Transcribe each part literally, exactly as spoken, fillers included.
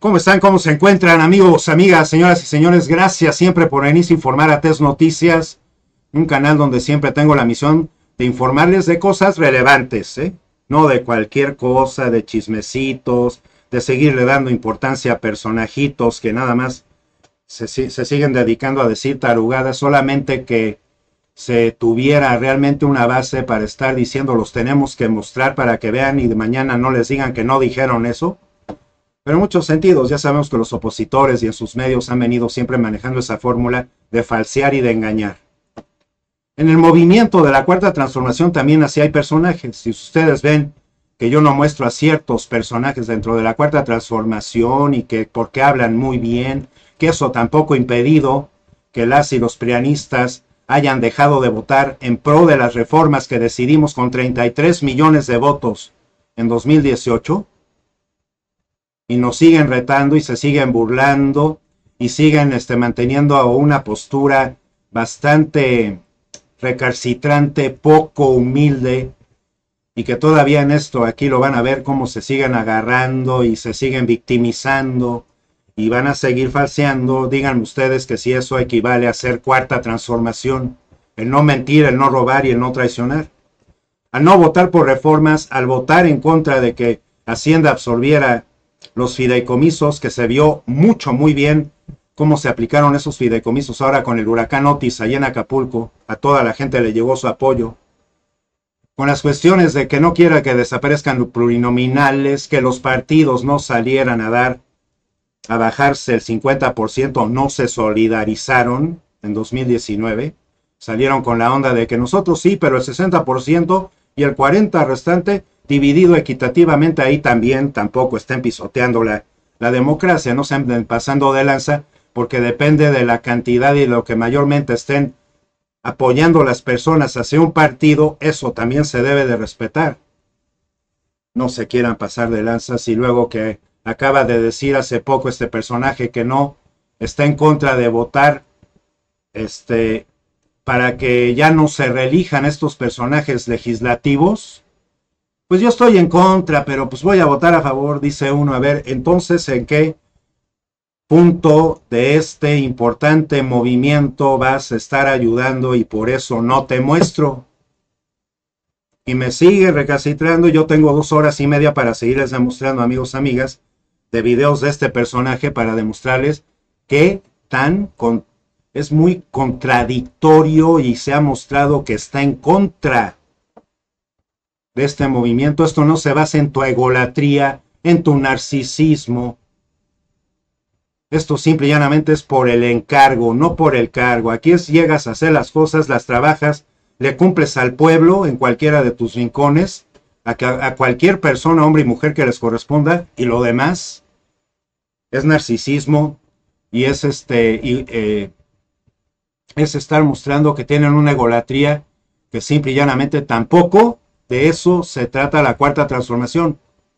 ¿Cómo están? ¿Cómo se encuentran, amigos, amigas, señoras y señores? Gracias siempre por venirse a informar a Tez Noticias, un canal donde siempre tengo la misión de informarles de cosas relevantes, ¿eh? No de cualquier cosa, de chismecitos, de seguirle dando importancia a personajitos que nada más se, se siguen dedicando a decir tarugadas, solamente que se tuviera realmente una base para estar diciendo los tenemos que mostrar para que vean y de mañana no les digan que no dijeron eso. Pero en muchos sentidos ya sabemos que los opositores y en sus medios han venido siempre manejando esa fórmula de falsear y de engañar. En el movimiento de la Cuarta Transformación también así hay personajes. Si ustedes ven que yo no muestro a ciertos personajes dentro de la Cuarta Transformación y que porque hablan muy bien, que eso tampoco ha impedido que las y los prianistas hayan dejado de votar en pro de las reformas que decidimos con treinta y tres millones de votos en dos mil dieciocho. Y nos siguen retando y se siguen burlando y siguen este, manteniendo una postura bastante recalcitrante, poco humilde, y que todavía en esto aquí lo van a ver cómo se siguen agarrando y se siguen victimizando y van a seguir falseando. Díganme ustedes que si eso equivale a ser Cuarta Transformación, el no mentir, el no robar y el no traicionar. Al no votar por reformas, al votar en contra de que Hacienda absorbiera los fideicomisos, que se vio mucho, muy bien cómo se aplicaron esos fideicomisos ahora con el huracán Otis allá en Acapulco. A toda la gente le llegó su apoyo. Con las cuestiones de que no quiera que desaparezcan plurinominales, que los partidos no salieran a dar, a bajarse el cincuenta por ciento, no se solidarizaron en dos mil diecinueve. Salieron con la onda de que nosotros sí, pero el sesenta por ciento y el cuarenta por ciento restante dividido equitativamente, ahí también tampoco estén pisoteando la, la democracia, no se anden pasando de lanza, porque depende de la cantidad y lo que mayormente estén apoyando las personas hacia un partido, eso también se debe de respetar. No se quieran pasar de lanzas y luego que acaba de decir hace poco este personaje que no está en contra de votar este, para que ya no se reelijan estos personajes legislativos. Pues yo estoy en contra, pero pues voy a votar a favor, dice uno. A ver, entonces, ¿en qué punto de este importante movimiento vas a estar ayudando y por eso no te muestro? Y me sigue recalcitrando. Yo tengo dos horas y media para seguirles demostrando, amigos, amigas, de videos de este personaje para demostrarles que tan con, es muy contradictorio y se ha mostrado que está en contra de este movimiento. Esto no se basa en tu egolatría, en tu narcisismo. Esto simple y llanamente es por el encargo, no por el cargo. Aquí es llegas a hacer las cosas, las trabajas, le cumples al pueblo en cualquiera de tus rincones, a, a cualquier persona, hombre y mujer que les corresponda, y lo demás es narcisismo y es este y, eh, es estar mostrando que tienen una egolatría que simple y llanamente tampoco de eso se trata la Cuarta Transformación.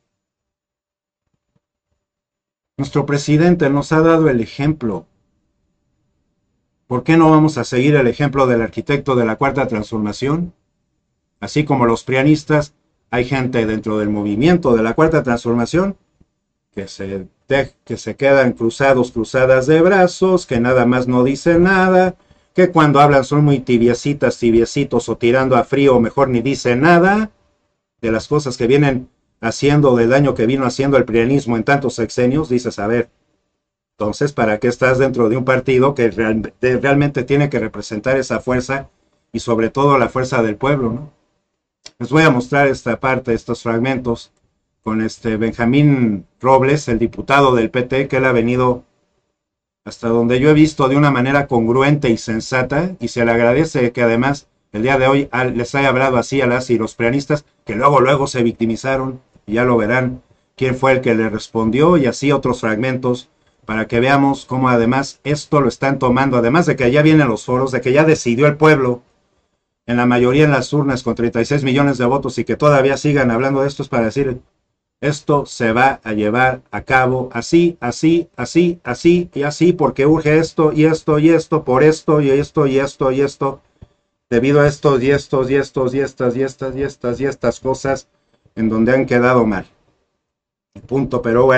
Nuestro presidente nos ha dado el ejemplo. ¿Por qué no vamos a seguir el ejemplo del arquitecto de la Cuarta Transformación? Así como los prianistas, hay gente dentro del movimiento de la Cuarta Transformación que se, que se quedan cruzados, cruzadas de brazos, que nada más no dicen nada, que cuando hablan son muy tibiecitas, tibiecitos o tirando a frío, o mejor ni dicen nada de las cosas que vienen haciendo, del daño que vino haciendo el prianismo en tantos sexenios. Dices, a ver, entonces, ¿para qué estás dentro de un partido que real, de, realmente tiene que representar esa fuerza y sobre todo la fuerza del pueblo, ¿no? Les voy a mostrar esta parte, estos fragmentos, con este Benjamín Robles, el diputado del P T, que él ha venido, hasta donde yo he visto, de una manera congruente y sensata, y se le agradece que además el día de hoy les haya hablado así a las y los prianistas, que luego luego se victimizaron, y ya lo verán quién fue el que le respondió, y así otros fragmentos, para que veamos cómo además esto lo están tomando, además de que ya vienen los foros, de que ya decidió el pueblo, en la mayoría en las urnas, con treinta y seis millones de votos, y que todavía sigan hablando de esto, es para decir, esto se va a llevar a cabo así, así, así, así y así, porque urge esto y esto y esto, por esto y esto y esto y esto, debido a estos y estos y estos y estas y estas y estas y estas cosas en donde han quedado mal. Punto. Pero bueno,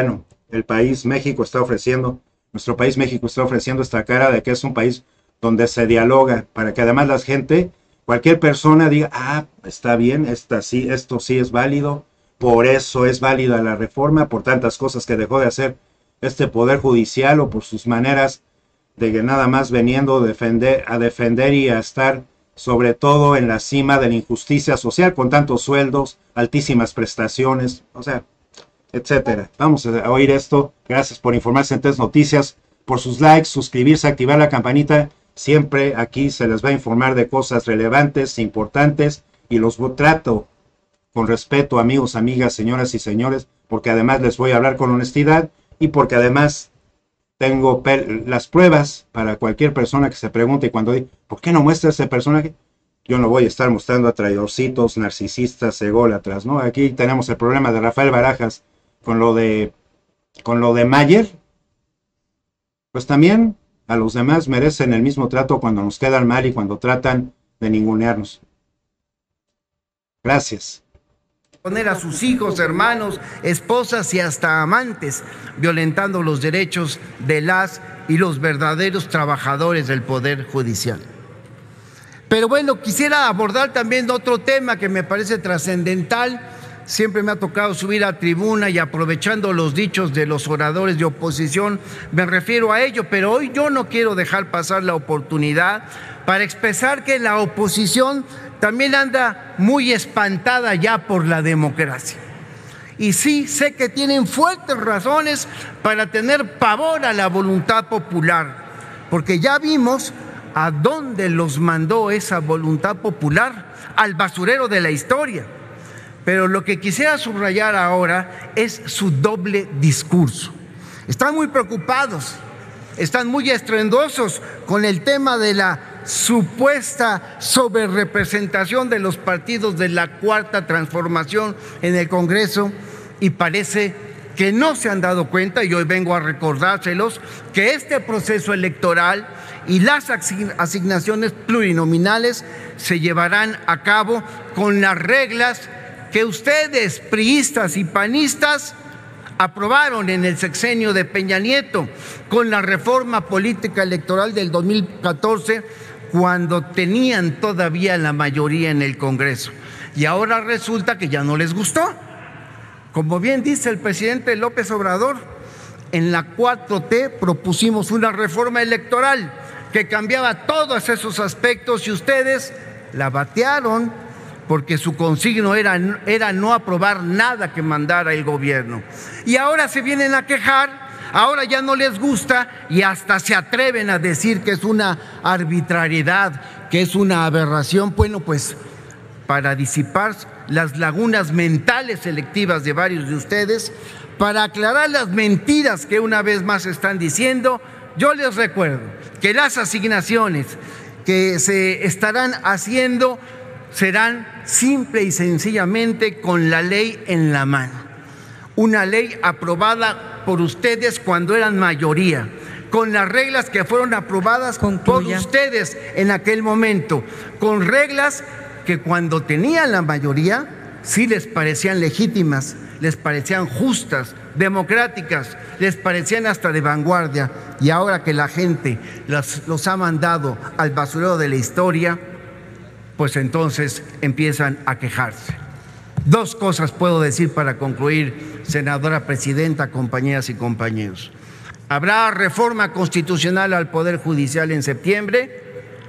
el país México está ofreciendo, nuestro país México está ofreciendo esta cara de que es un país donde se dialoga, para que además la gente, cualquier persona diga, ah, está bien, esta sí, esto sí es válido, por eso es válida la reforma, por tantas cosas que dejó de hacer este Poder Judicial o por sus maneras de que nada más veniendo a defender, a defender y a estar sobre todo en la cima de la injusticia social, con tantos sueldos, altísimas prestaciones, o sea, etcétera. Vamos a oír esto. Gracias por informarse en Tez Noticias, por sus likes, suscribirse, activar la campanita. Siempre aquí se les va a informar de cosas relevantes, importantes, y los trato con respeto, amigos, amigas, señoras y señores, porque además les voy a hablar con honestidad y porque además tengo las pruebas para cualquier persona que se pregunte, y cuando diga, ¿por qué no muestra ese personaje? Yo no voy a estar mostrando a traidorcitos, narcisistas, ególatras, ¿no? Aquí tenemos el problema de Rafael Barajas con lo de, con lo de Mayer. Pues también a los demás merecen el mismo trato cuando nos quedan mal y cuando tratan de ningunearnos. Gracias. Poner a sus hijos, hermanos, esposas y hasta amantes, violentando los derechos de las y los verdaderos trabajadores del Poder Judicial. Pero bueno, quisiera abordar también otro tema que me parece trascendental. Siempre me ha tocado subir a tribuna y aprovechando los dichos de los oradores de oposición, me refiero a ello, pero hoy yo no quiero dejar pasar la oportunidad para expresar que la oposición también anda muy espantada ya por la democracia. Y sí, sé que tienen fuertes razones para tener pavor a la voluntad popular, porque ya vimos a dónde los mandó esa voluntad popular, al basurero de la historia. Pero lo que quisiera subrayar ahora es su doble discurso. Están muy preocupados, están muy estruendosos con el tema de la supuesta sobrerepresentación de los partidos de la Cuarta Transformación en el Congreso, y parece que no se han dado cuenta, y hoy vengo a recordárselos, que este proceso electoral y las asignaciones plurinominales se llevarán a cabo con las reglas que ustedes, priistas y panistas, aprobaron en el sexenio de Peña Nieto, con la reforma política electoral del dos mil catorce, cuando tenían todavía la mayoría en el Congreso. Y ahora resulta que ya no les gustó. Como bien dice el presidente López Obrador, en la cuatro T propusimos una reforma electoral que cambiaba todos esos aspectos y ustedes la batearon porque su consigno era, era no aprobar nada que mandara el gobierno. Y ahora se vienen a quejar, ahora ya no les gusta y hasta se atreven a decir que es una arbitrariedad, que es una aberración. Bueno, pues para disipar las lagunas mentales selectivas de varios de ustedes, para aclarar las mentiras que una vez más están diciendo, yo les recuerdo que las asignaciones que se estarán haciendo serán simple y sencillamente con la ley en la mano. Una ley aprobada por ustedes cuando eran mayoría, con las reglas que fueron aprobadas Concluya. por ustedes en aquel momento, con reglas que cuando tenían la mayoría sí les parecían legítimas, les parecían justas, democráticas, les parecían hasta de vanguardia, y ahora que la gente los, los ha mandado al basurero de la historia, pues entonces empiezan a quejarse. Dos cosas puedo decir para concluir, senadora presidenta, compañeras y compañeros. Habrá reforma constitucional al Poder Judicial en septiembre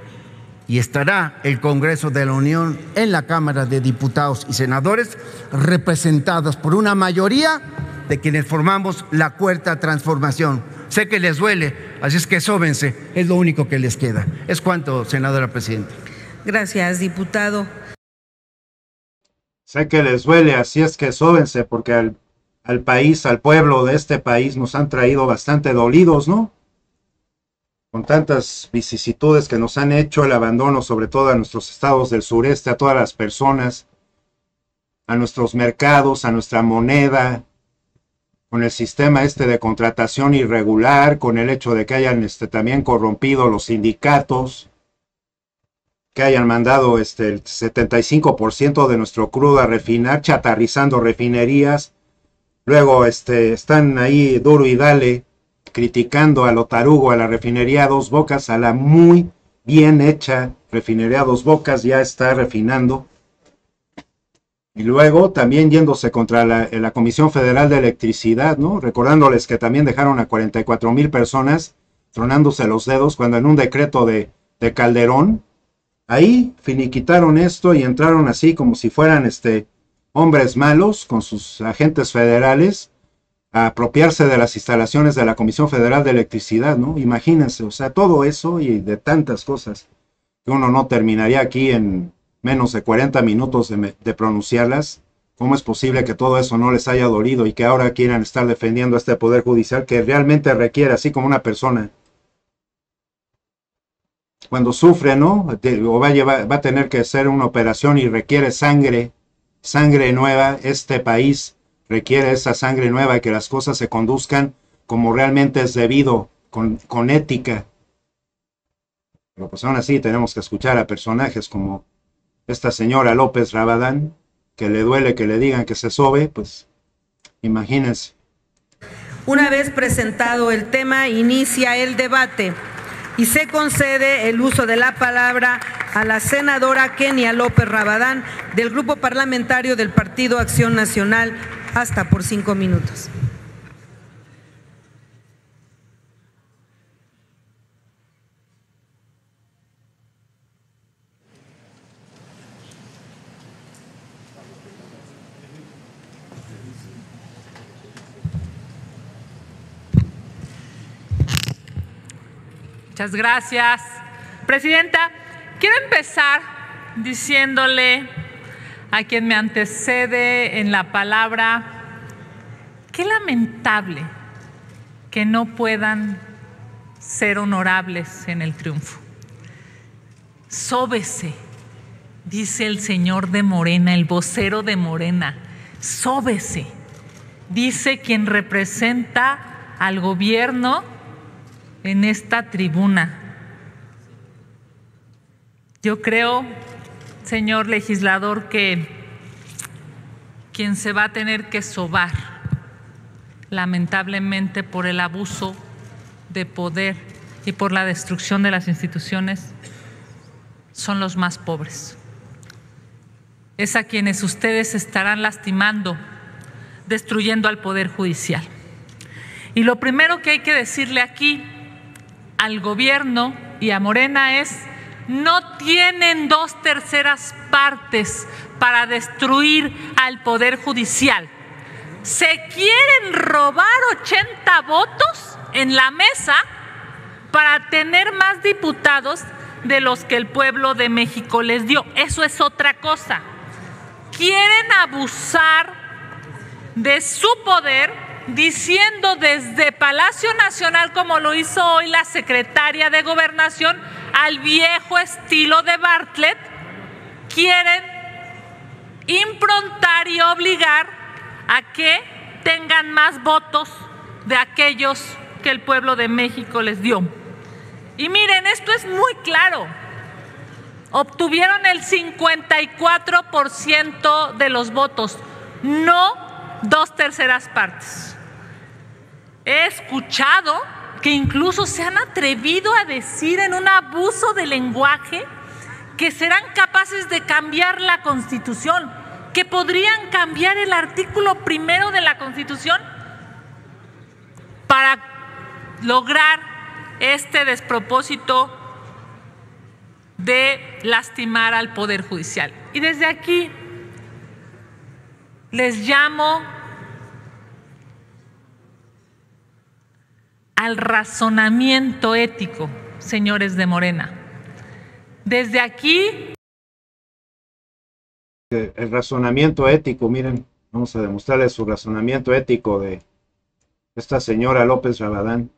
y estará el Congreso de la Unión en la Cámara de Diputados y Senadores representados por una mayoría de quienes formamos la Cuarta Transformación. Sé que les duele, así es que sóbense, es lo único que les queda. Es cuanto, senadora presidenta. Gracias, diputado. Sé que les duele, así es que sóbense, porque al, al país, al pueblo de este país nos han traído bastante dolidos, ¿no? Con tantas vicisitudes que nos han hecho, el abandono sobre todo a nuestros estados del sureste, a todas las personas, a nuestros mercados, a nuestra moneda, con el sistema este de contratación irregular, con el hecho de que hayan este, también corrompido los sindicatos, que hayan mandado este, el setenta y cinco por ciento de nuestro crudo a refinar, chatarrizando refinerías, Luego este, están ahí duro y dale, criticando a lo tarugo, a la refinería Dos Bocas, a la muy bien hecha refinería Dos Bocas, ya está refinando. Y luego también yéndose contra la, la Comisión Federal de Electricidad, ¿no? Recordándoles que también dejaron a cuarenta y cuatro mil personas tronándose los dedos cuando en un decreto de, de Calderón, ahí finiquitaron esto y entraron así como si fueran este, hombres malos con sus agentes federales a apropiarse de las instalaciones de la Comisión Federal de Electricidad, ¿no? Imagínense, o sea, todo eso y de tantas cosas que uno no terminaría aquí en menos de cuarenta minutos de, de pronunciarlas. ¿Cómo es posible que todo eso no les haya dolido y que ahora quieran estar defendiendo a este Poder Judicial que realmente requiere, así como una persona cuando sufre, ¿no? O va a, llevar, va a tener que hacer una operación y requiere sangre, sangre nueva? Este país requiere esa sangre nueva y que las cosas se conduzcan como realmente es debido, con, con ética. Pero pues aún así tenemos que escuchar a personajes como esta señora López Rabadán, que le duele que le digan que se sobe, pues imagínense. Una vez presentado el tema, inicia el debate y se concede el uso de la palabra a la senadora Kenia López Rabadán del Grupo Parlamentario del Partido Acción Nacional, hasta por cinco minutos. Muchas gracias, Presidenta. Quiero empezar diciéndole a quien me antecede en la palabra, qué lamentable que no puedan ser honorables en el triunfo. Sóbese, dice el señor de Morena, el vocero de Morena, sóbese, dice quien representa al gobierno en esta tribuna. Yo creo, señor legislador, que quien se va a tener que sobar, lamentablemente por el abuso de poder y por la destrucción de las instituciones, son los más pobres. Es a quienes ustedes estarán lastimando, destruyendo al Poder Judicial. Y lo primero que hay que decirle aquí al gobierno y a Morena es: no tienen dos terceras partes para destruir al Poder Judicial. Se quieren robar ochenta votos en la mesa para tener más diputados de los que el pueblo de México les dio. Eso es otra cosa. Quieren abusar de su poder diciendo desde Palacio Nacional, como lo hizo hoy la secretaria de Gobernación, al viejo estilo de Bartlett, quieren improntar y obligar a que tengan más votos de aquellos que el pueblo de México les dio. Y miren, esto es muy claro. Obtuvieron el cincuenta y cuatro por ciento de los votos, no dos terceras partes. He escuchado que incluso se han atrevido a decir en un abuso de lenguaje que serán capaces de cambiar la Constitución, que podrían cambiar el artículo primero de la Constitución para lograr este despropósito de lastimar al Poder Judicial. Y desde aquí les llamo al razonamiento ético, señores de Morena. Desde aquí... El razonamiento ético, miren, vamos a demostrarles su razonamiento ético de esta señora López Rabadán.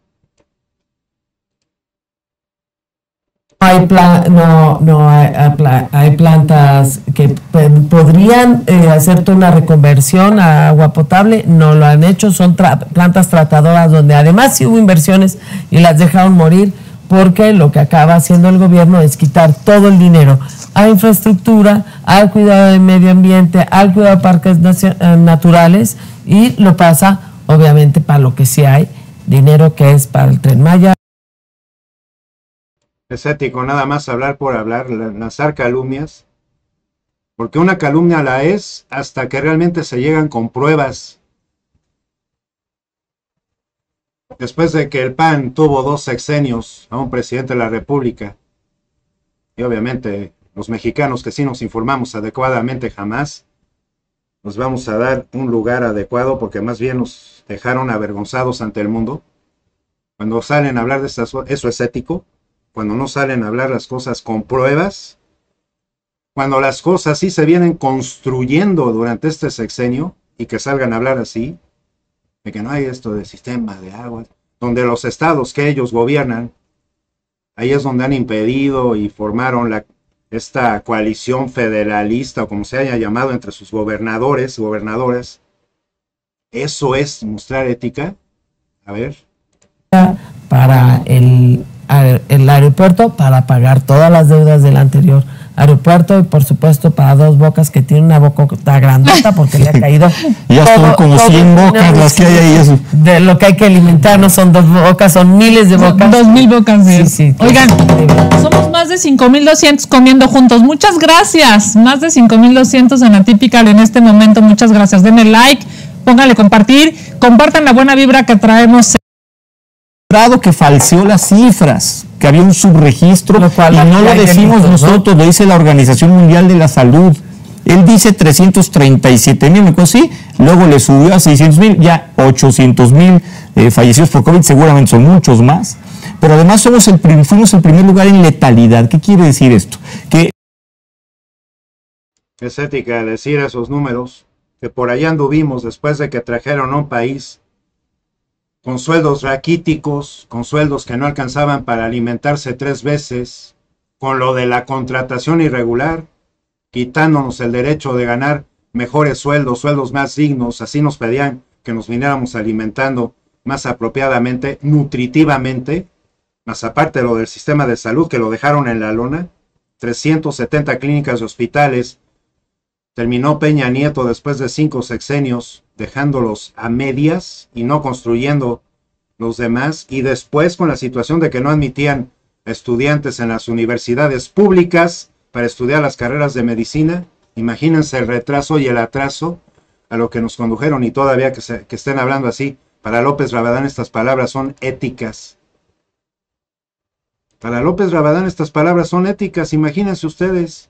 Hay pla no, no hay, hay plantas que podrían eh, hacerte una reconversión a agua potable, no lo han hecho, son tra plantas tratadoras donde además sí hubo inversiones y las dejaron morir porque lo que acaba haciendo el gobierno es quitar todo el dinero a infraestructura, al cuidado del medio ambiente, al cuidado de parques naturales, y lo pasa obviamente para lo que sí hay dinero, que es para el Tren Maya. Es ético nada más hablar por hablar, lanzar calumnias, porque una calumnia la es hasta que realmente se llegan con pruebas. Después de que el P A N tuvo dos sexenios a un presidente de la República, y obviamente los mexicanos que sí nos informamos adecuadamente jamás nos vamos a dar un lugar adecuado, porque más bien nos dejaron avergonzados ante el mundo. Cuando salen a hablar de estas cosas, eso es ético. Cuando no salen a hablar las cosas con pruebas, cuando las cosas sí se vienen construyendo durante este sexenio, y que salgan a hablar así, de que no hay esto de sistema de aguas, donde los estados que ellos gobiernan, ahí es donde han impedido y formaron la, esta coalición federalista, o como se haya llamado, entre sus gobernadores, gobernadoras. ¿Eso es mostrar ética? A ver. Para el, el aeropuerto, para pagar todas las deudas del anterior aeropuerto, y por supuesto para Dos Bocas, que tiene una bocota grandota porque le ha caído ya todo, son como todo, cien bocas las que hay ahí. Eso. De lo que hay que alimentar no son dos bocas, son miles de bocas. Dos mil bocas. Sí, sí. Oigan, somos más de cinco mil doscientos comiendo juntos. Muchas gracias. Más de cinco mil doscientos en Atypical en este momento. Muchas gracias. Denle like, pónganle compartir, compartan la buena vibra que traemos. Que falseó las cifras, que había un subregistro, y no lo decimos nosotros, lo dice la Organización Mundial de la Salud. Él dice trescientos treinta y siete mil, sí, luego le subió a seiscientos mil, ya ochocientos mil eh, fallecidos por COVID, seguramente son muchos más, pero además somos el, fuimos el primer lugar en letalidad. ¿Qué quiere decir esto? Que es ética decir esos números, que por allá anduvimos después de que trajeron a un país con sueldos raquíticos, con sueldos que no alcanzaban para alimentarse tres veces, con lo de la contratación irregular, quitándonos el derecho de ganar mejores sueldos, sueldos más dignos. Así nos pedían que nos viniéramos alimentando más apropiadamente, nutritivamente, más aparte de lo del sistema de salud que lo dejaron en la lona, trescientas setenta clínicas y hospitales. Terminó Peña Nieto después de cinco sexenios dejándolos a medias y no construyendo los demás, y después con la situación de que no admitían estudiantes en las universidades públicas para estudiar las carreras de medicina. Imagínense el retraso y el atraso a lo que nos condujeron, y todavía que, se, que estén hablando así. Para López Rabadán estas palabras son éticas. Para López Rabadán estas palabras son éticas, imagínense ustedes.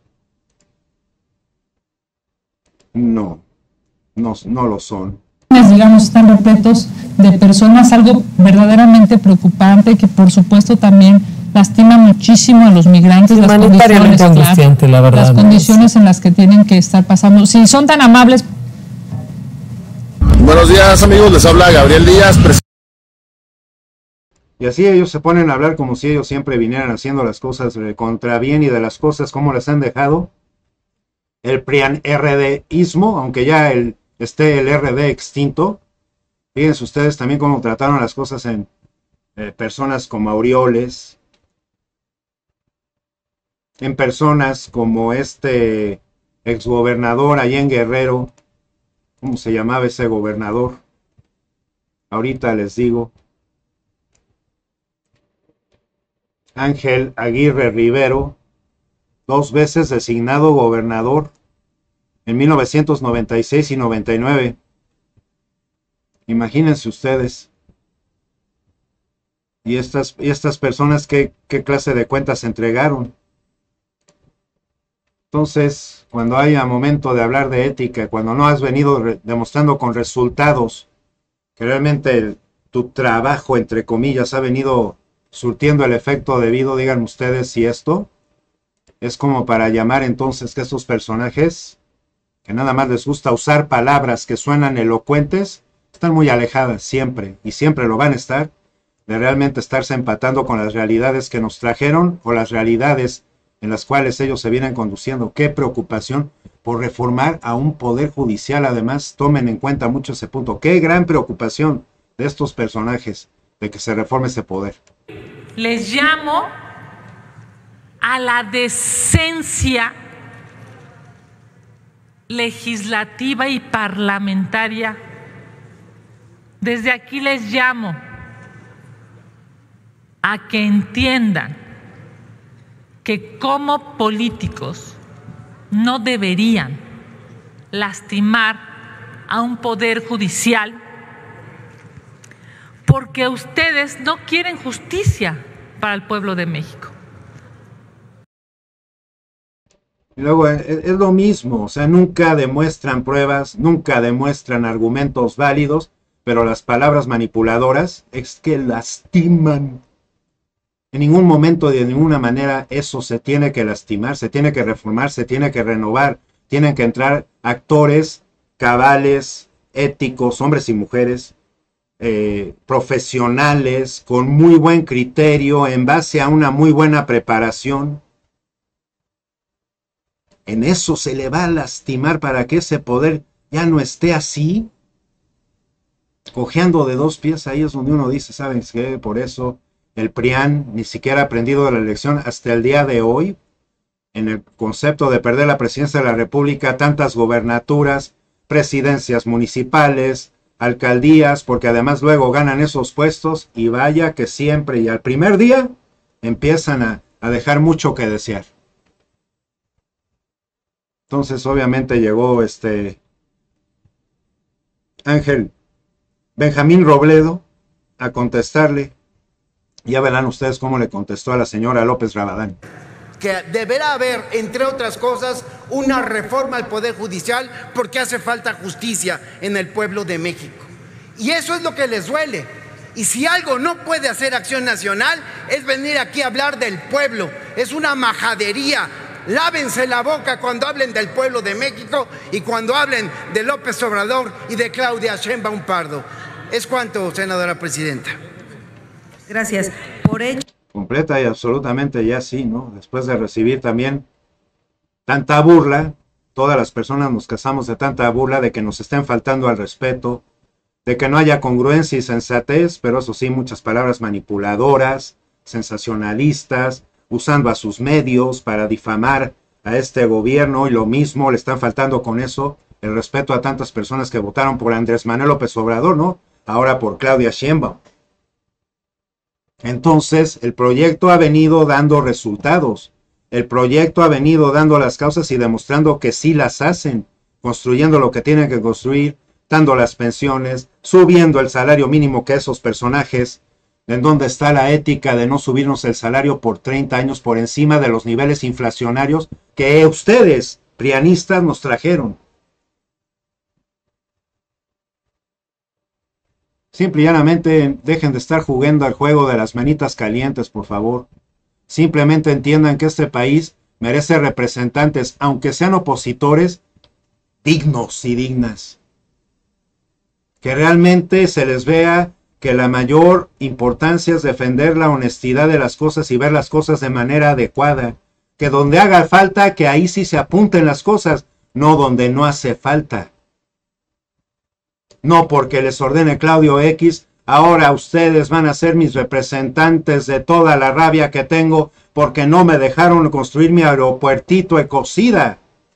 No, no, no lo son. Digamos, están repletos de personas, algo verdaderamente preocupante que por supuesto también lastima muchísimo a los migrantes, las condiciones, claro, la verdad, las condiciones en las que tienen que estar pasando. Si son tan amables. Buenos días, amigos, les habla Gabriel Díaz. Y así ellos se ponen a hablar como si ellos siempre vinieran haciendo las cosas contra bien, y de las cosas como las han dejado. El PRIAN-RDismo, aunque ya el, esté el R D extinto. Fíjense ustedes también cómo trataron las cosas en eh, personas como Aureoles, en personas como este exgobernador allá en Guerrero. ¿Cómo se llamaba ese gobernador? Ahorita les digo. Ángel Aguirre Rivero, dos veces designado gobernador en mil novecientos noventa y seis y noventa y nueve. Imagínense ustedes. Y estas, y estas personas, ¿qué, qué clase de cuentas entregaron? Entonces, cuando haya momento de hablar de ética, cuando no has venido re, demostrando con resultados que realmente el, tu trabajo, entre comillas, ha venido surtiendo el efecto debido, digan ustedes si esto es como para llamar entonces que estos personajes, que nada más les gusta usar palabras que suenan elocuentes, están muy alejadas siempre, y siempre lo van a estar, de realmente estarse empatando con las realidades que nos trajeron, o las realidades en las cuales ellos se vienen conduciendo. Qué preocupación por reformar a un poder judicial. Además, tomen en cuenta mucho ese punto. Qué gran preocupación de estos personajes de que se reforme ese poder. Les llamo a a la decencia legislativa y parlamentaria. Desde aquí les llamo a que entiendan que como políticos no deberían lastimar a un poder judicial porque ustedes no quieren justicia para el pueblo de México. Y luego es, es lo mismo, o sea, nunca demuestran pruebas, nunca demuestran argumentos válidos, pero las palabras manipuladoras es que lastiman. En ningún momento, de ninguna manera, eso se tiene que lastimar, se tiene que reformar, se tiene que renovar, tienen que entrar actores cabales, éticos, hombres y mujeres, eh, profesionales, con muy buen criterio, en base a una muy buena preparación. En eso se le va a lastimar para que ese poder ya no esté así, cojeando de dos pies. Ahí es donde uno dice, ¿saben qué? Por eso el P R I A N ni siquiera ha aprendido de la elección hasta el día de hoy, en el concepto de perder la presidencia de la República, tantas gobernaturas, presidencias municipales, alcaldías, porque además luego ganan esos puestos y vaya que siempre y al primer día empiezan a, a dejar mucho que desear. Entonces obviamente llegó este Ángel Benjamín Robledo a contestarle. Ya verán ustedes cómo le contestó a la señora López Rabadán. Que deberá haber, entre otras cosas, una reforma al Poder Judicial porque hace falta justicia en el pueblo de México. Y eso es lo que les duele. Y si algo no puede hacer Acción Nacional es venir aquí a hablar del pueblo. Es una majadería. Lávense la boca cuando hablen del pueblo de México y cuando hablen de López Obrador y de Claudia Sheinbaum Pardo. Es cuanto, senadora presidenta. Gracias. Por hecho. Completa y absolutamente ya sí, ¿no? Después de recibir también tanta burla, todas las personas nos casamos de tanta burla, de que nos estén faltando al respeto, de que no haya congruencia y sensatez, pero eso sí, muchas palabras manipuladoras, sensacionalistas, usando a sus medios para difamar a este gobierno, y lo mismo le están faltando con eso el respeto a tantas personas que votaron por Andrés Manuel López Obrador, ¿no? Ahora por Claudia Sheinbaum. Entonces, el proyecto ha venido dando resultados. El proyecto ha venido dando las causas y demostrando que sí las hacen, construyendo lo que tienen que construir, dando las pensiones, subiendo el salario mínimo que esos personajes, en donde está la ética de no subirnos el salario por treinta años por encima de los niveles inflacionarios que ustedes, prianistas, nos trajeron. Simple y llanamente dejen de estar jugando al juego de las manitas calientes, por favor. Simplemente entiendan que este país merece representantes, aunque sean opositores, dignos y dignas. Que realmente se les vea que la mayor importancia es defender la honestidad de las cosas y ver las cosas de manera adecuada. Que donde haga falta, que ahí sí se apunten las cosas, no donde no hace falta. No porque les ordene Claudio X, ahora ustedes van a ser mis representantes de toda la rabia que tengo porque no me dejaron construir mi aeropuertito Ecocida.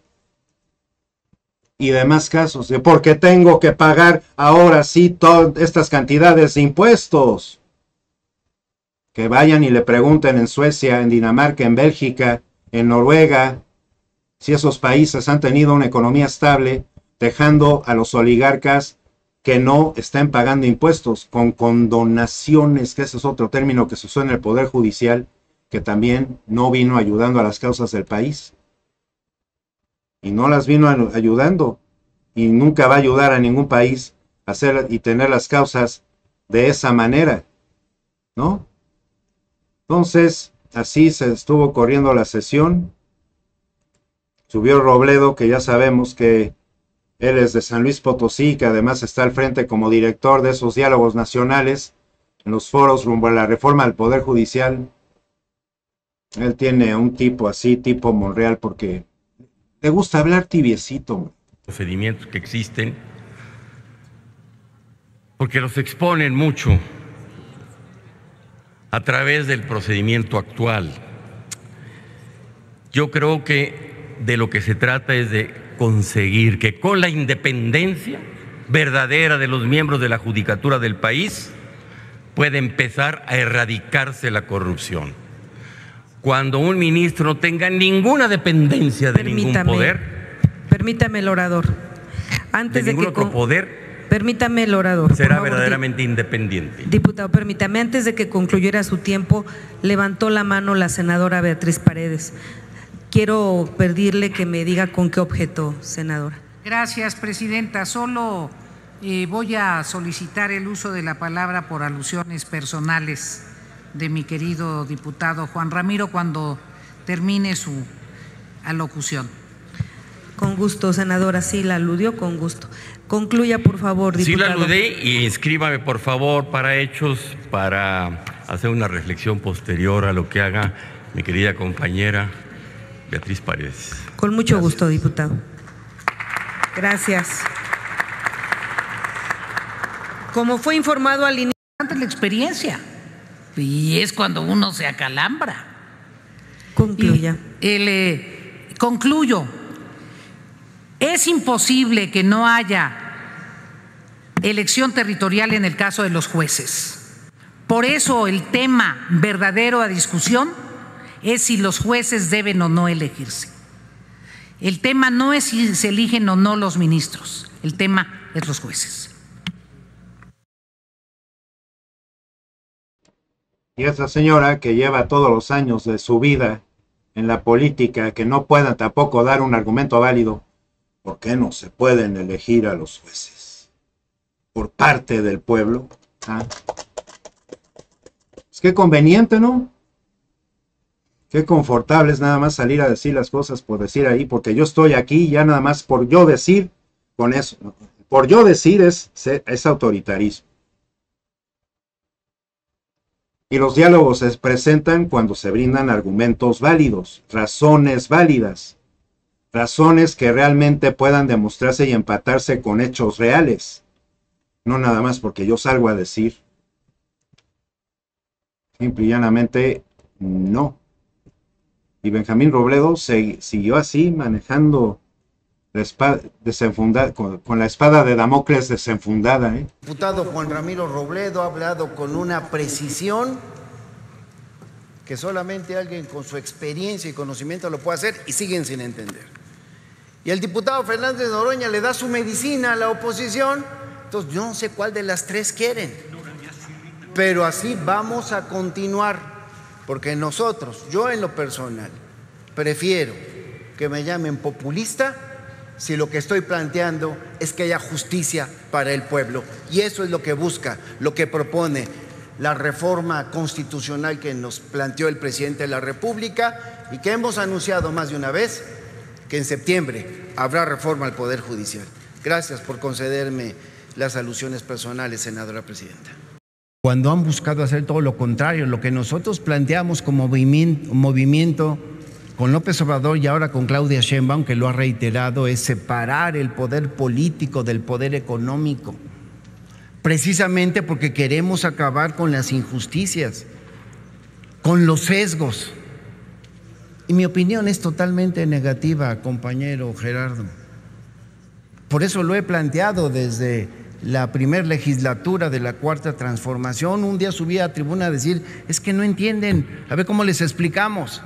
Y demás casos, de porque tengo que pagar ahora sí todas estas cantidades de impuestos. Que vayan y le pregunten en Suecia, en Dinamarca, en Bélgica, en Noruega, si esos países han tenido una economía estable, dejando a los oligarcas que no estén pagando impuestos, con condonaciones, que ese es otro término que se usó en el Poder Judicial, que también no vino ayudando a las causas del país. Y no las vino ayudando, y nunca va a ayudar a ningún país a hacer y tener las causas de esa manera, ¿no? Entonces, así se estuvo corriendo la sesión. Subió Robledo, que ya sabemos que él es de San Luis Potosí, que además está al frente como director de esos diálogos nacionales en los foros rumbo a la reforma del Poder Judicial. Él tiene un tipo así, tipo Monreal, porque le gusta hablar tibiecito. Procedimientos que existen, porque los exponen mucho a través del procedimiento actual. Yo creo que de lo que se trata es de conseguir que con la independencia verdadera de los miembros de la judicatura del país pueda empezar a erradicarse la corrupción. Cuando un ministro no tenga ninguna dependencia de permítame, ningún poder, permítame el orador, antes de, de ningún que otro con, poder, permítame el orador, será favor, verdaderamente independiente. Diputado, permítame, antes de que concluyera su tiempo, levantó la mano la senadora Beatriz Paredes. Quiero pedirle que me diga con qué objeto, senadora. Gracias, presidenta. Solo eh, voy a solicitar el uso de la palabra por alusiones personales de mi querido diputado Juan Ramiro cuando termine su alocución. Con gusto, senadora, sí la aludió, con gusto. Concluya, por favor, diputado. Sí la aludé y inscríbame, por favor, para hechos, para hacer una reflexión posterior a lo que haga mi querida compañera Beatriz Paredes. Con mucho Gracias. gusto, diputado. Gracias. Como fue informado al inicio, la experiencia, y es cuando uno se acalambra. Concluya. Y, el, eh, concluyo. Es imposible que no haya elección territorial en el caso de los jueces. Por eso el tema verdadero a discusión es si los jueces deben o no elegirse. El tema no es si se eligen o no los ministros, el tema es los jueces. Y esa señora que lleva todos los años de su vida en la política, que no pueda tampoco dar un argumento válido, ¿por qué no se pueden elegir a los jueces? Por parte del pueblo. ¿Ah? Es que conveniente, ¿no? Qué confortable es nada más salir a decir las cosas por decir ahí, porque yo estoy aquí ya nada más por yo decir, con eso. Por yo decir es, es autoritarismo. Y los diálogos se presentan cuando se brindan argumentos válidos, razones válidas, razones que realmente puedan demostrarse y empatarse con hechos reales. No nada más porque yo salgo a decir. Simple y llanamente, no. Y Benjamín Robledo se, siguió así, manejando la espada desenfundada, con, con la espada de Damocles desenfundada. ¿eh? El diputado Juan Ramiro Robledo ha hablado con una precisión que solamente alguien con su experiencia y conocimiento lo puede hacer y siguen sin entender. Y el diputado Fernández Noroña le da su medicina a la oposición, entonces yo no sé cuál de las tres quieren. Pero así vamos a continuar. Porque nosotros, yo en lo personal, prefiero que me llamen populista si lo que estoy planteando es que haya justicia para el pueblo. Y eso es lo que busca, lo que propone la reforma constitucional que nos planteó el presidente de la República y que hemos anunciado más de una vez que en septiembre habrá reforma al Poder Judicial. Gracias por concederme las alusiones personales, senadora presidenta. Cuando han buscado hacer todo lo contrario, lo que nosotros planteamos como movimiento, movimiento con López Obrador y ahora con Claudia Sheinbaum, que lo ha reiterado, es separar el poder político del poder económico, precisamente porque queremos acabar con las injusticias, con los sesgos. Y mi opinión es totalmente negativa, compañero Gerardo. Por eso lo he planteado desde la primera legislatura de la Cuarta Transformación. Un día subí a tribuna a decir, es que no entienden, a ver cómo les explicamos.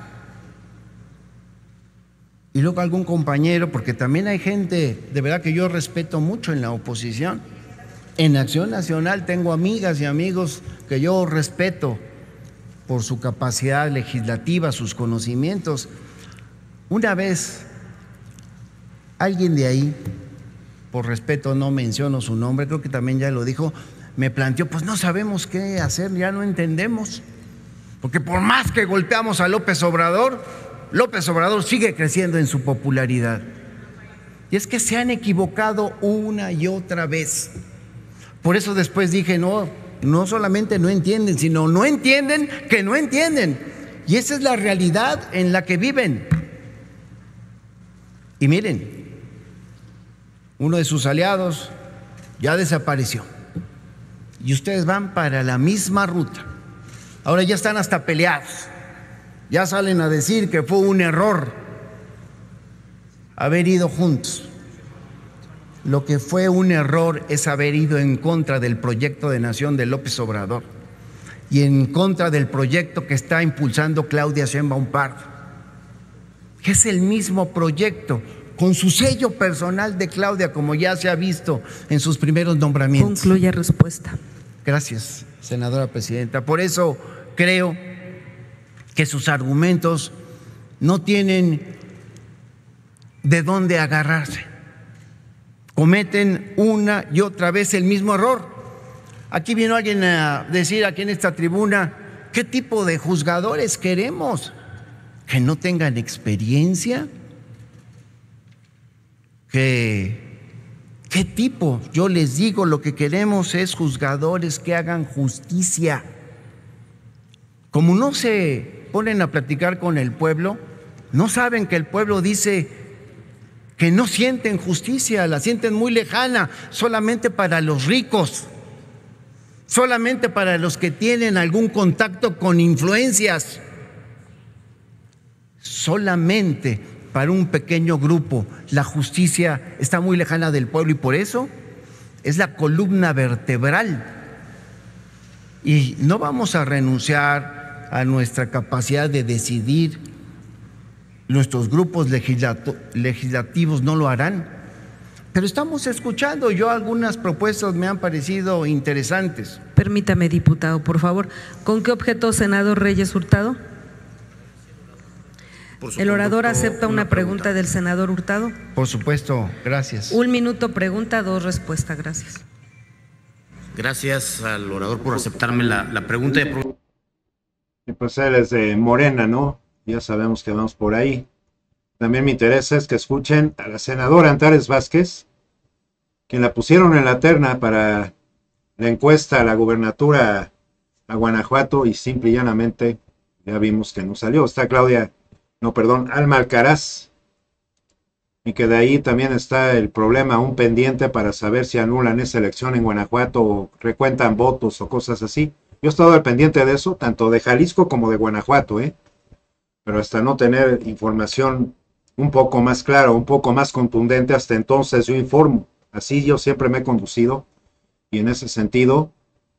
Y luego algún compañero, porque también hay gente de verdad que yo respeto mucho en la oposición. En Acción Nacional tengo amigas y amigos que yo respeto por su capacidad legislativa, sus conocimientos. Una vez alguien de ahí, por respeto no menciono su nombre, creo que también ya lo dijo, me planteó, pues no sabemos qué hacer, ya no entendemos, porque por más que golpeamos a López Obrador, López Obrador sigue creciendo en su popularidad. Y es que se han equivocado una y otra vez. Por eso después dije, no, no solamente no entienden, sino no entienden que no entienden. Y esa es la realidad en la que viven. Y miren, uno de sus aliados ya desapareció. Y ustedes van para la misma ruta. Ahora ya están hasta peleados. Ya salen a decir que fue un error haber ido juntos. Lo que fue un error es haber ido en contra del proyecto de nación de López Obrador y en contra del proyecto que está impulsando Claudia Sheinbaum Pardo, que es el mismo proyecto, con su sello personal de Claudia, como ya se ha visto en sus primeros nombramientos. Concluye respuesta. Gracias, senadora presidenta. Por eso creo que sus argumentos no tienen de dónde agarrarse. Cometen una y otra vez el mismo error. Aquí vino alguien a decir aquí en esta tribuna, ¿qué tipo de juzgadores queremos? ¿Que no tengan experiencia? ¿Qué, qué tipo? Yo les digo, lo que queremos es juzgadores que hagan justicia. Como no se ponen a platicar con el pueblo, no saben que el pueblo dice que no sienten justicia, la sienten muy lejana, solamente para los ricos, solamente para los que tienen algún contacto con influencias, solamente para un pequeño grupo. La justicia está muy lejana del pueblo y por eso es la columna vertebral. Y no vamos a renunciar a nuestra capacidad de decidir. Nuestros grupos legislativos no lo harán, pero estamos escuchando. Yo algunas propuestas me han parecido interesantes. Permítame, diputado, por favor. ¿Con qué objeto, senador Reyes Hurtado? ¿El orador acepta una, una pregunta, pregunta del senador Hurtado? Por supuesto, gracias. Un minuto pregunta, dos respuesta, gracias. Gracias al orador por aceptarme la, la pregunta. De... Pues él es de Morena, ¿no? Ya sabemos que vamos por ahí. También me interesa es que escuchen a la senadora Antares Vázquez, quien la pusieron en la terna para la encuesta a la gubernatura a Guanajuato y simple y llanamente ya vimos que no salió. Está Claudia, no, perdón, Alma Alcaraz, y que de ahí también está el problema aún pendiente para saber si anulan esa elección en Guanajuato o recuentan votos o cosas así. Yo he estado al pendiente de eso, tanto de Jalisco como de Guanajuato, ¿eh? Pero hasta no tener información un poco más clara, un poco más contundente, hasta entonces yo informo. Así yo siempre me he conducido y en ese sentido,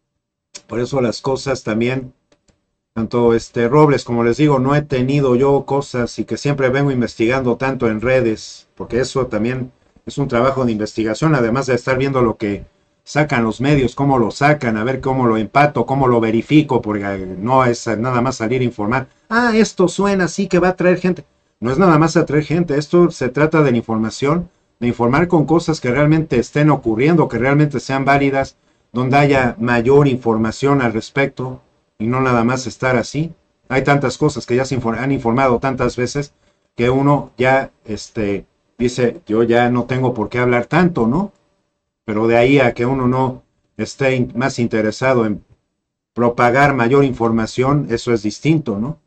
por eso las cosas también, tanto este Robles, como les digo, no he tenido yo cosas y que siempre vengo investigando tanto en redes, porque eso también es un trabajo de investigación, además de estar viendo lo que sacan los medios, cómo lo sacan, a ver cómo lo empato, cómo lo verifico, porque no es nada más salir a informar. Ah, esto suena así que va a traer gente. No es nada más atraer gente, esto se trata de la información, de informar con cosas que realmente estén ocurriendo, que realmente sean válidas, donde haya mayor información al respecto y no nada más estar así. Hay tantas cosas que ya se han informado tantas veces que uno ya este, dice, yo ya no tengo por qué hablar tanto, ¿no? Pero de ahí a que uno no esté más interesado en propagar mayor información, eso es distinto, ¿no?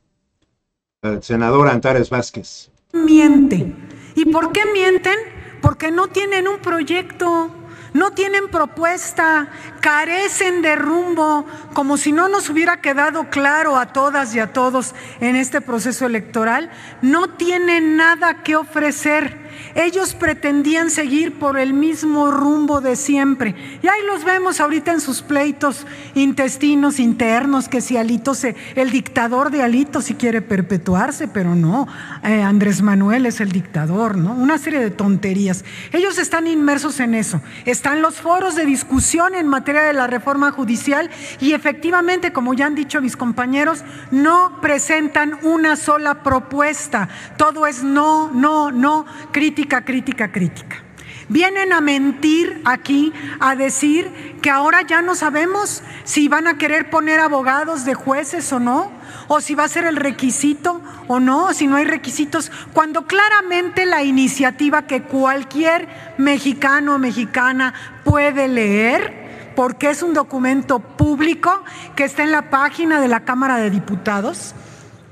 El senador Antares Vázquez. Miente. ¿Y por qué mienten? Porque no tienen un proyecto, no tienen propuesta, carecen de rumbo, como si no nos hubiera quedado claro a todas y a todos en este proceso electoral. No tienen nada que ofrecer. Ellos pretendían seguir por el mismo rumbo de siempre. Y ahí los vemos ahorita en sus pleitos intestinos internos, que si Alito, se, el dictador de Alito si quiere perpetuarse, pero no, eh, Andrés Manuel es el dictador, ¿no? Una serie de tonterías. Ellos están inmersos en eso. Están los foros de discusión en materia de la reforma judicial y efectivamente, como ya han dicho mis compañeros, no presentan una sola propuesta. Todo es no, no, no, crítica, crítica, crítica. Vienen a mentir aquí, a decir que ahora ya no sabemos si van a querer poner abogados de jueces o no, o si va a ser el requisito o no, si no hay requisitos, cuando claramente la iniciativa que cualquier mexicano o mexicana puede leer, porque es un documento público que está en la página de la Cámara de Diputados,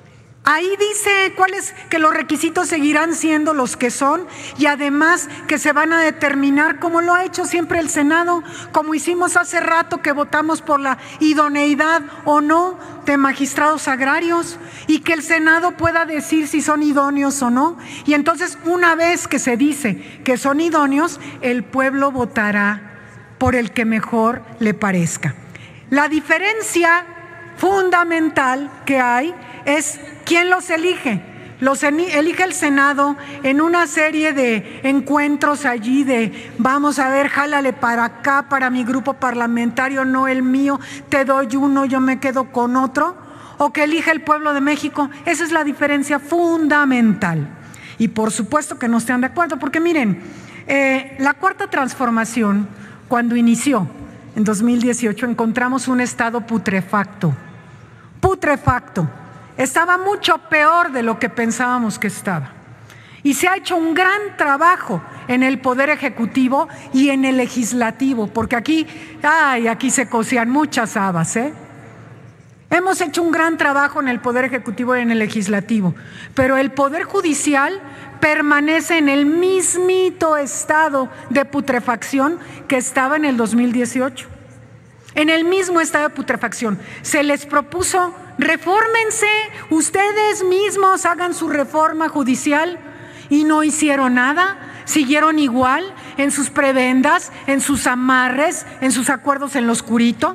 Ahí dice cuáles, que los requisitos seguirán siendo los que son y además que se van a determinar, como lo ha hecho siempre el Senado, como hicimos hace rato que votamos por la idoneidad o no de magistrados agrarios, y que el Senado pueda decir si son idóneos o no. Y entonces, una vez que se dice que son idóneos, el pueblo votará por el que mejor le parezca. La diferencia fundamental que hay es quién los elige. Los elige el Senado en una serie de encuentros allí de vamos a ver, jálale para acá, para mi grupo parlamentario, no el mío, te doy uno, yo me quedo con otro, o que elige el pueblo de México. Esa es la diferencia fundamental. Y por supuesto que no estén de acuerdo, porque miren, eh, la Cuarta Transformación, cuando inició en dos mil dieciocho, encontramos un estado putrefacto, putrefacto. Estaba mucho peor de lo que pensábamos que estaba. Y se ha hecho un gran trabajo en el Poder Ejecutivo y en el Legislativo, porque aquí, ay, aquí se cocían muchas habas, ¿eh? Hemos hecho un gran trabajo en el Poder Ejecutivo y en el Legislativo, pero el Poder Judicial permanece en el mismito estado de putrefacción que estaba en el dos mil dieciocho. En el mismo estado de putrefacción. Se les propuso, refórmense, ustedes mismos hagan su reforma judicial, y no hicieron nada, siguieron igual en sus prebendas, en sus amarres, en sus acuerdos en lo oscurito.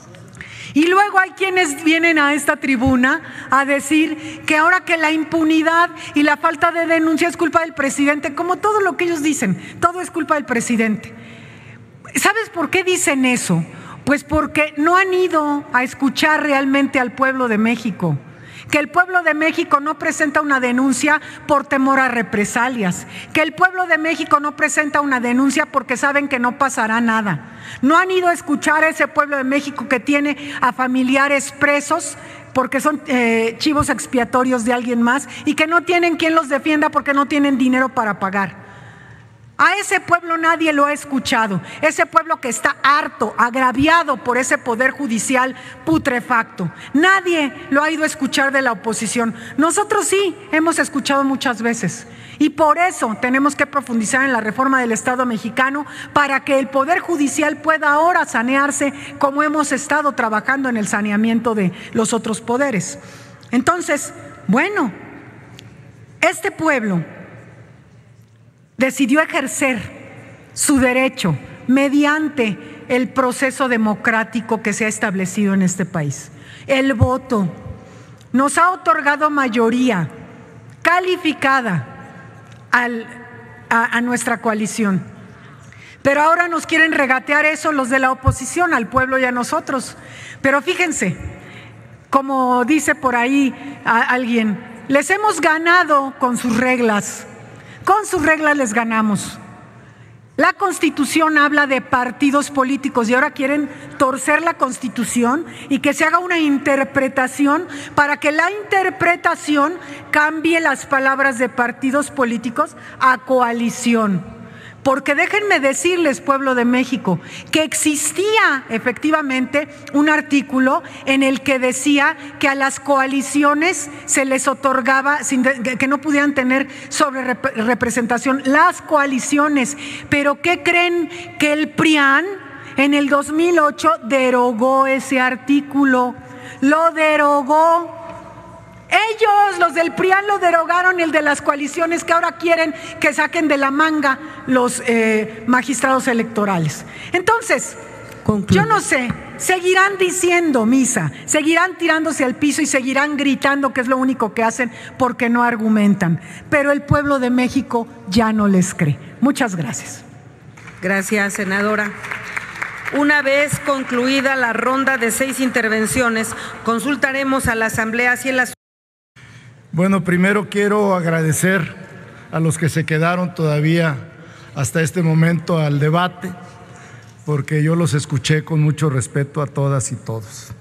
Y luego hay quienes vienen a esta tribuna a decir que ahora que la impunidad y la falta de denuncia es culpa del presidente, como todo lo que ellos dicen, todo es culpa del presidente. ¿Sabes por qué dicen eso? Pues porque no han ido a escuchar realmente al pueblo de México. Que el pueblo de México no presenta una denuncia por temor a represalias. Que el pueblo de México no presenta una denuncia porque saben que no pasará nada. No han ido a escuchar a ese pueblo de México que tiene a familiares presos porque son eh, chivos expiatorios de alguien más y que no tienen quien los defienda porque no tienen dinero para pagar. A ese pueblo nadie lo ha escuchado, ese pueblo que está harto, agraviado por ese poder judicial putrefacto. Nadie lo ha ido a escuchar de la oposición. Nosotros sí hemos escuchado muchas veces y por eso tenemos que profundizar en la reforma del Estado mexicano para que el poder judicial pueda ahora sanearse como hemos estado trabajando en el saneamiento de los otros poderes. Entonces, bueno, este pueblo decidió ejercer su derecho mediante el proceso democrático que se ha establecido en este país. El voto nos ha otorgado mayoría calificada al, a, a nuestra coalición. Pero ahora nos quieren regatear eso los de la oposición, al pueblo y a nosotros. Pero fíjense, como dice por ahí a alguien, les hemos ganado con sus reglas. Con sus reglas les ganamos. La Constitución habla de partidos políticos y ahora quieren torcer la Constitución y que se haga una interpretación para que la interpretación cambie las palabras de partidos políticos a coalición. Porque déjenme decirles, pueblo de México, que existía efectivamente un artículo en el que decía que a las coaliciones se les otorgaba, sin de, que no pudieran tener sobre rep representación las coaliciones. Pero ¿qué creen? Que el P R I A N en el dos mil ocho derogó ese artículo, lo derogó. Ellos, los del P R I A N, lo derogaron, el de las coaliciones, que ahora quieren que saquen de la manga los eh, magistrados electorales. Entonces, Concluye. Yo no sé, seguirán diciendo misa, seguirán tirándose al piso y seguirán gritando, que es lo único que hacen porque no argumentan. Pero el pueblo de México ya no les cree. Muchas gracias. Gracias, senadora. Una vez concluida la ronda de seis intervenciones, consultaremos a la Asamblea si en las... Bueno, primero quiero agradecer a los que se quedaron todavía hasta este momento al debate, porque yo los escuché con mucho respeto a todas y todos.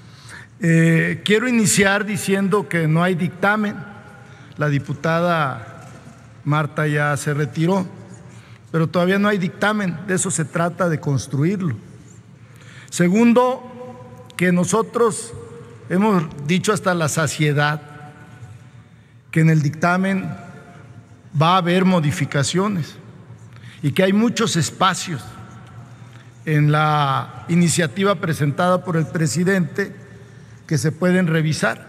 Eh, quiero iniciar diciendo que no hay dictamen. La diputada Marta ya se retiró, pero todavía no hay dictamen. De eso se trata, de construirlo. Segundo, que nosotros hemos dicho hasta la saciedad que en el dictamen va a haber modificaciones y que hay muchos espacios en la iniciativa presentada por el presidente que se pueden revisar.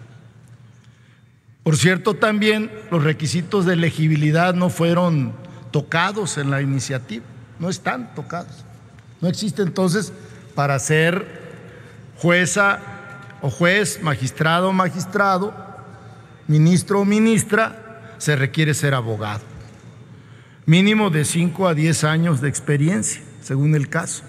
Por cierto, también los requisitos de elegibilidad no fueron tocados en la iniciativa, no están tocados. No existe entonces para ser jueza o juez, magistrado o magistrado, ministro o ministra, se requiere ser abogado. Mínimo de cinco a diez años de experiencia, según el caso.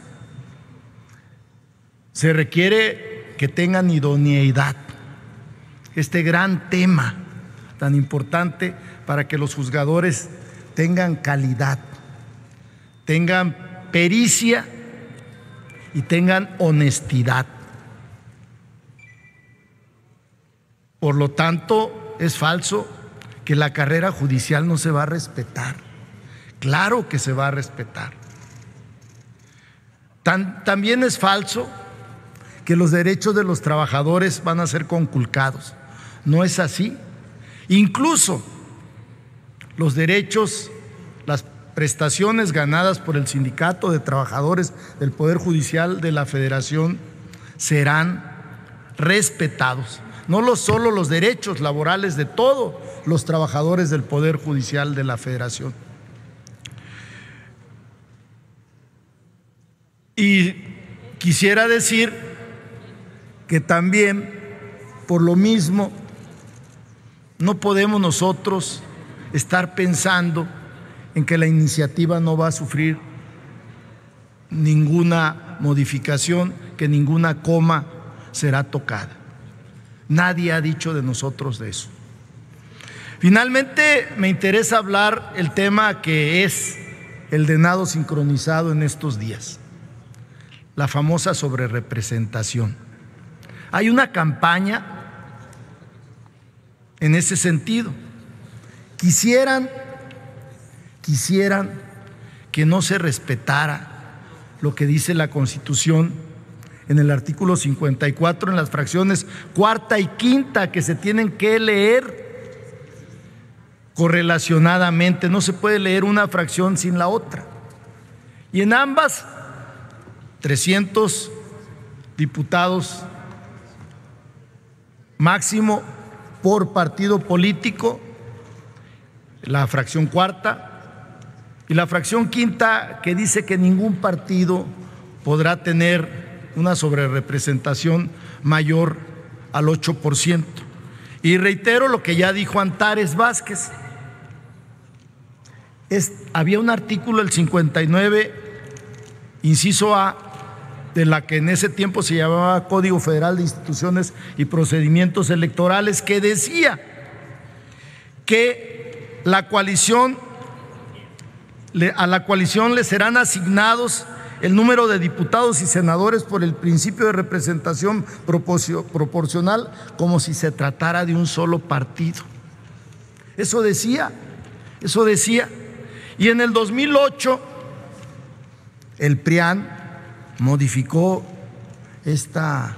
Se requiere que tengan idoneidad. Este gran tema tan importante para que los juzgadores tengan calidad, tengan pericia y tengan honestidad. Por lo tanto, es falso que la carrera judicial no se va a respetar. Claro que se va a respetar. Tan, también es falso que los derechos de los trabajadores van a ser conculcados. No es así. Incluso los derechos, las prestaciones ganadas por el Sindicato de Trabajadores del Poder Judicial de la Federación serán respetados. No lo solo los derechos laborales de todos los trabajadores del Poder Judicial de la Federación. Y quisiera decir que también, por lo mismo, no podemos nosotros estar pensando en que la iniciativa no va a sufrir ninguna modificación, que ninguna coma será tocada. Nadie ha dicho de nosotros de eso. Finalmente, me interesa hablar el tema que es el de nado sincronizado en estos días, la famosa sobrerepresentación. Hay una campaña en ese sentido. Quisieran, quisieran que no se respetara lo que dice la Constitución en el artículo cincuenta y cuatro, en las fracciones cuarta y quinta, que se tienen que leer correlacionadamente. No se puede leer una fracción sin la otra. Y en ambas, trescientos diputados máximo por partido político, la fracción cuarta, y la fracción quinta, que dice que ningún partido podrá tener una sobrerepresentación mayor al ocho por ciento. Y reitero lo que ya dijo Antares Vázquez. Es, había un artículo, el cincuenta y nueve, inciso A, de la que en ese tiempo se llamaba Código Federal de Instituciones y Procedimientos Electorales, que decía que la coalición, a la coalición le serán asignados el número de diputados y senadores por el principio de representación proporcional, como si se tratara de un solo partido. Eso decía, eso decía. Y en el dos mil ocho, el PRIAN modificó esta,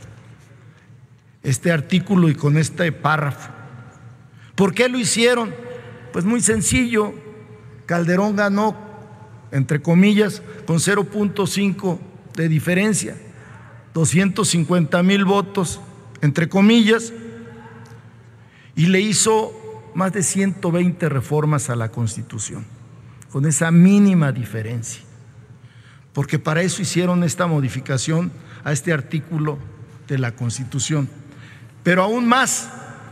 este artículo y con este párrafo. ¿Por qué lo hicieron? Pues muy sencillo. Calderón ganó, entre comillas, con cero punto cinco de diferencia, doscientos cincuenta mil votos, entre comillas, y le hizo más de ciento veinte reformas a la Constitución, con esa mínima diferencia, porque para eso hicieron esta modificación a este artículo de la Constitución. Pero aún más,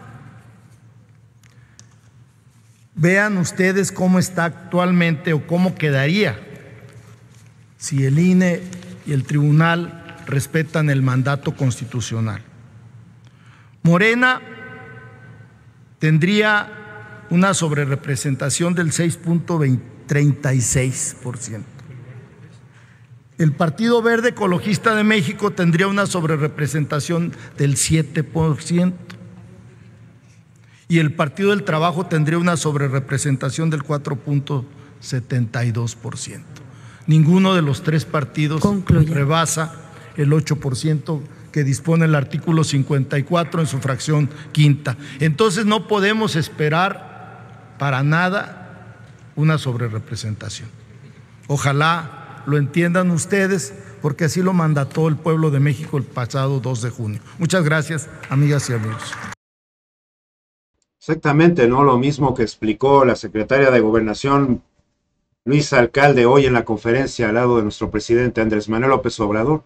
vean ustedes cómo está actualmente o cómo quedaría si el I N E y el tribunal respetan el mandato constitucional. Morena tendría una sobrerepresentación del seis punto treinta y seis por ciento. El Partido Verde Ecologista de México tendría una sobrerepresentación del siete por ciento. Y el Partido del Trabajo tendría una sobrerepresentación del cuatro punto setenta y dos por ciento. Ninguno de los tres partidos Concluye. rebasa el ocho por ciento que dispone el artículo cincuenta y cuatro en su fracción quinta. Entonces no podemos esperar para nada una sobrerepresentación. Ojalá lo entiendan ustedes, porque así lo mandató el pueblo de México el pasado dos de junio. Muchas gracias, amigas y amigos. Exactamente, ¿no? Lo mismo que explicó la secretaria de Gobernación, Luisa Alcalde, hoy en la conferencia al lado de nuestro presidente Andrés Manuel López Obrador.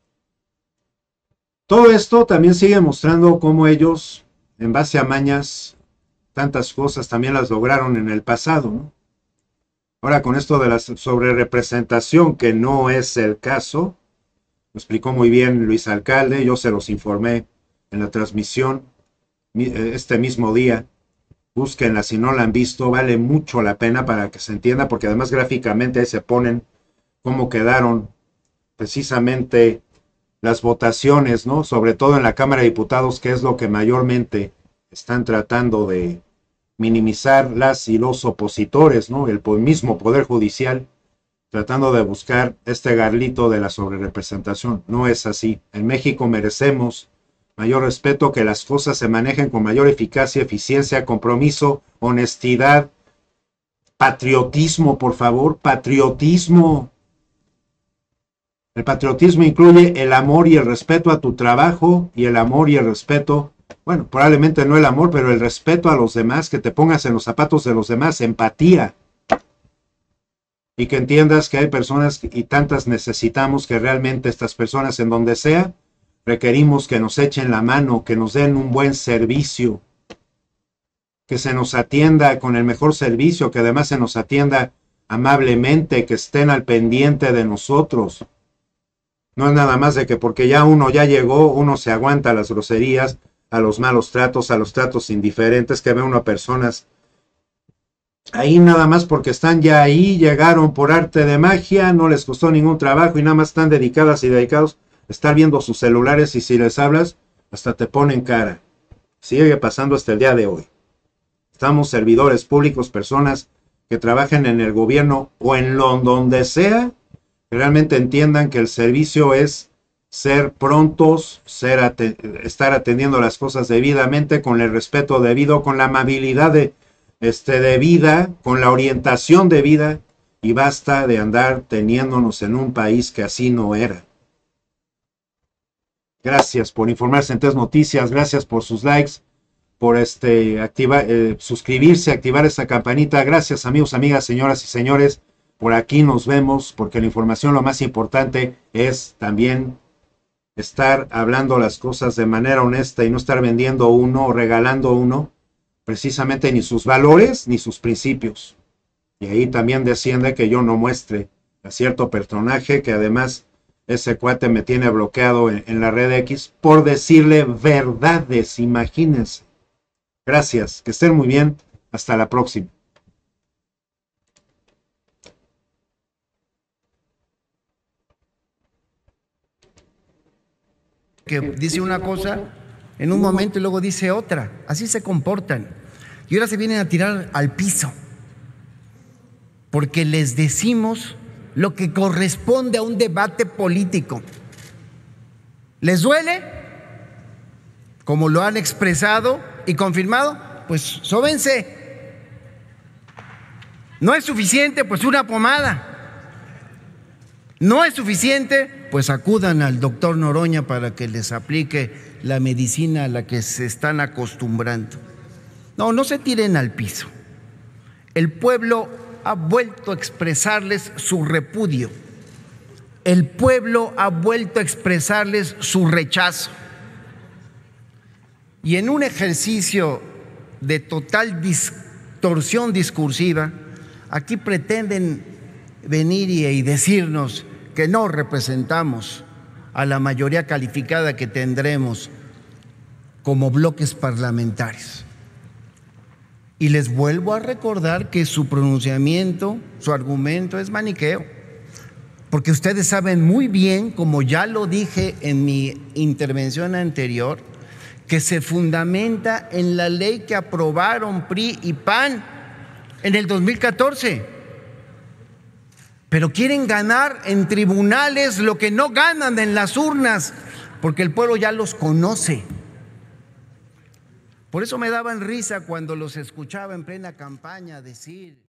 Todo esto también sigue mostrando cómo ellos, en base a mañas, tantas cosas también las lograron en el pasado, ¿no? Ahora con esto de la sobrerepresentación, que no es el caso, lo explicó muy bien Luis Alcalde, yo se los informé en la transmisión este mismo día. Búsquenla si no la han visto, vale mucho la pena para que se entienda, porque además gráficamente ahí se ponen cómo quedaron precisamente las votaciones, ¿no? Sobre todo en la Cámara de Diputados, que es lo que mayormente están tratando de minimizar las y los opositores, ¿no? El mismo Poder Judicial, tratando de buscar este garlito de la sobrerepresentación. No es así. En México merecemos mayor respeto, que las cosas se manejen con mayor eficacia, eficiencia, compromiso, honestidad, patriotismo, por favor, patriotismo. El patriotismo incluye el amor y el respeto a tu trabajo y el amor y el respeto, bueno, probablemente no el amor, pero el respeto a los demás, que te pongas en los zapatos de los demás, empatía. Y que entiendas que hay personas y tantas necesitamos, que realmente estas personas en donde sea, requerimos que nos echen la mano, que nos den un buen servicio, que se nos atienda con el mejor servicio, que además se nos atienda amablemente, que estén al pendiente de nosotros. No es nada más de que porque ya uno ya llegó, uno se aguanta a las groserías, a los malos tratos, a los tratos indiferentes, que ve uno a personas ahí nada más porque están ya ahí, llegaron por arte de magia, no les costó ningún trabajo y nada más están dedicadas y dedicados a estar viendo sus celulares, y si les hablas, hasta te ponen cara. Sigue pasando hasta el día de hoy. Estamos servidores públicos, personas que trabajen en el gobierno o en lo donde sea, que realmente entiendan que el servicio es ser prontos, ser ate- estar atendiendo las cosas debidamente, con el respeto debido, con la amabilidad de, este, debida, con la orientación debida, y basta de andar teniéndonos en un país que así no era. Gracias por informarse en T E S Noticias, gracias por sus likes, por este activar, eh, suscribirse, activar esa campanita. Gracias, amigos, amigas, señoras y señores. Por aquí nos vemos, porque la información, lo más importante es también estar hablando las cosas de manera honesta y no estar vendiendo uno o regalando uno precisamente ni sus valores ni sus principios. Y ahí también desciende que yo no muestre a cierto personaje, que además ese cuate me tiene bloqueado en, en la red X por decirle verdades, imagínense. Gracias, que estén muy bien, hasta la próxima. Que dice una cosa en un momento y luego dice otra. Así se comportan. Y ahora se vienen a tirar al piso, porque les decimos lo que corresponde a un debate político. ¿Les duele? Como lo han expresado y confirmado, pues sóbense. No es suficiente, pues una pomada. No es suficiente, pues acudan al doctor Noroña para que les aplique la medicina a la que se están acostumbrando. No, no se tiren al piso. El pueblo ha vuelto a expresarles su repudio. El pueblo ha vuelto a expresarles su rechazo. Y en un ejercicio de total distorsión discursiva, aquí pretenden venir y, y decirnos que no representamos a la mayoría calificada que tendremos como bloques parlamentarios. Y les vuelvo a recordar que su pronunciamiento, su argumento es maniqueo, porque ustedes saben muy bien, como ya lo dije en mi intervención anterior, que se fundamenta en la ley que aprobaron P R I y P A N en el dos mil catorce. Pero quieren ganar en tribunales lo que no ganan en las urnas, porque el pueblo ya los conoce. Por eso me daban risa cuando los escuchaba en plena campaña decir...